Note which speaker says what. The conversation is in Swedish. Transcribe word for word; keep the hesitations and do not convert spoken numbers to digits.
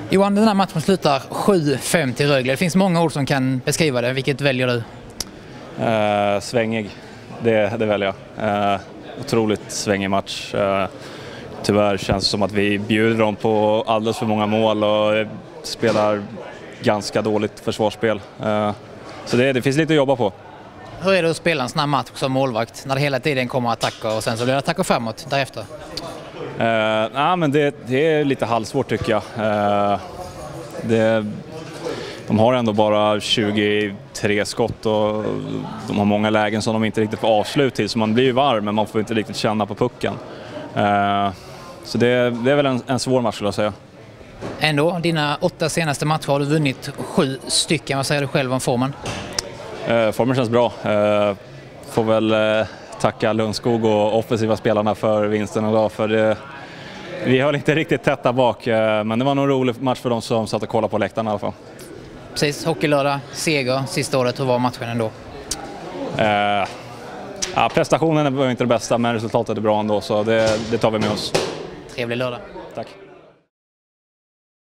Speaker 1: Johan, den här matchen slutar sju fem till Rögle. Det finns många ord som kan beskriva det. Vilket väljer du?
Speaker 2: Uh, svängig, det, det väljer jag. Uh, otroligt svängig match. Uh, tyvärr känns det som att vi bjuder dem på alldeles för många mål och spelar ganska dåligt försvarsspel. Uh, så det, det finns lite att jobba på.
Speaker 1: Hur är det att spela en sån här match som målvakt när det hela tiden kommer attacker och sen så blir det attacker framåt därefter?
Speaker 2: Uh, nah, men det, det är lite halvsvårt tycker jag. Uh, det, de har ändå bara tjugotre skott och de har många lägen som de inte riktigt får avslut till, så man blir ju varm men man får inte riktigt känna på pucken. Uh, så det, det är väl en, en svår match skulle jag säga.
Speaker 1: Ändå, dina åtta senaste matcher har du vunnit sju stycken. Vad säger du själv om formen?
Speaker 2: Uh, formen känns bra. Uh, får väl uh, tacka Lundskog och offensiva spelarna för vinsten idag, för det, vi höll inte riktigt tätt där bak, uh, men det var nog en rolig match för de som satt och kollade på läktaren i alla fall.
Speaker 1: Precis, hockeylördag, seger sista året. Hur var matchen ändå?
Speaker 2: Uh, ja, prestationen var inte det bästa, men resultatet är bra ändå, så det, det tar vi med oss.
Speaker 1: Trevlig lördag.
Speaker 2: Tack.